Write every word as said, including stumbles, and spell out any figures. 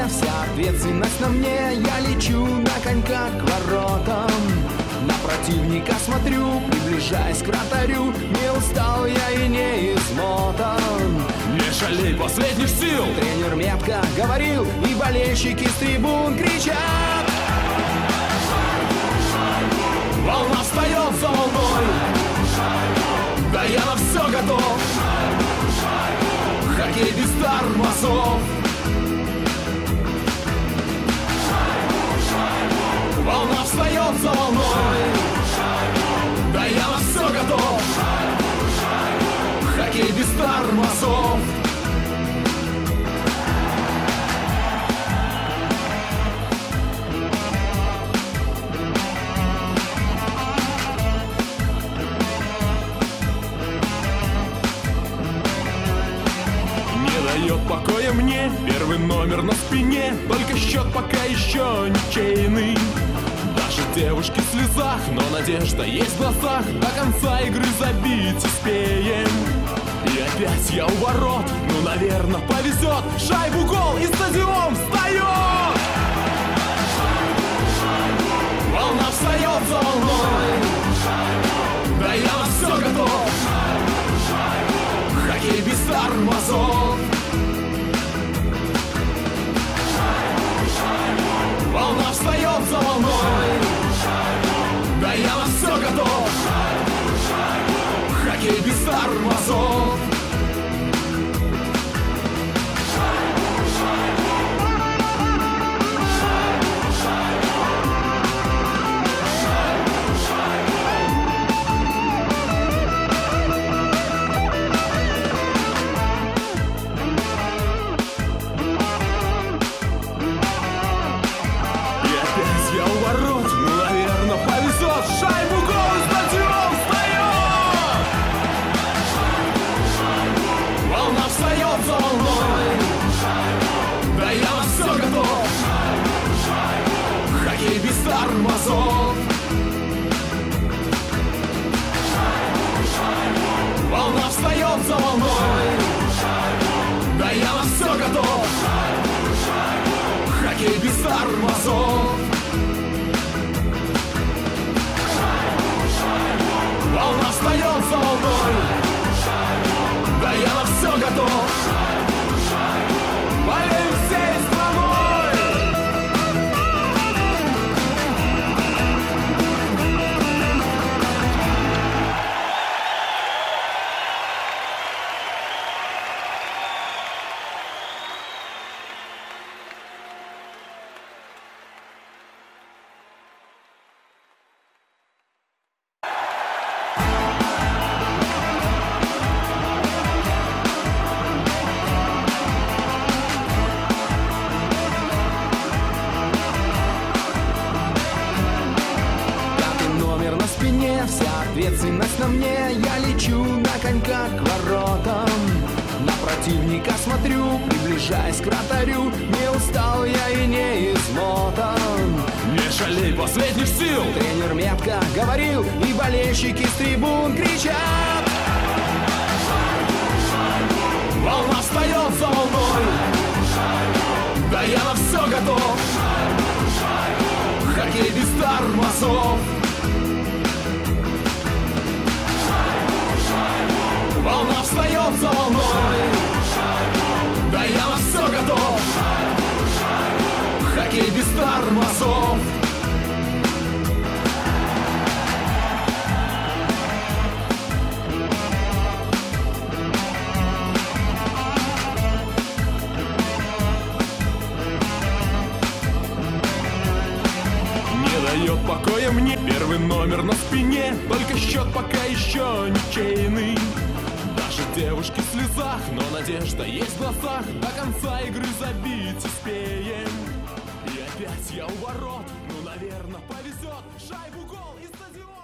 вся ответственность на мне. Я лечу на коньках к воротам, на противника смотрю, приближаясь к вратарю. Не устал я и не измотан. Не шалей последних сил, тренер метко говорил, и болельщики с трибун кричат. Волна встает за волной, да я на все готов. Хоккей без тормозов. Волна встает за волной, да я на все готов. Хоккей без тормозов. Не дает покоя мне первый номер на спине, только счет пока еще ничейный. Даже девушки в слезах, но надежда есть в глазах. До конца игры забить успеем. И опять я у ворот, ну, наверное, повезет. Шайбу, гол, и стадион встает. Волна встает за волной, да я на все готов. Хоккей без тормозов. Волна встает за волной, да я на все готов. Хоккей без тормозов. Тормозов. Волна встает за волной, да я на все готов. Хоккей без тормозов. Волна встает за волной, да я на все готов. Болеем всей страной. Вся ответственность на мне. Я лечу на коньках к воротам, на противника смотрю, приближаясь к вратарю. Не устал я и не измотан. Не шалей последних сил, тренер метко говорил, и болельщики с трибун кричат. Волна встает за волной, да я на все готов. Хоккей без тормозов. Волна встает за волной, да я на все готов. Хоккей без тормозов. Не дает покоя мне первый номер на спине, только счет пока еще ничейный. Даже девушки в слезах, но надежда есть в глазах. До конца игры забить успеем. И опять я у ворот, ну, наверное, повезет. Шайбу, гол, и стадион.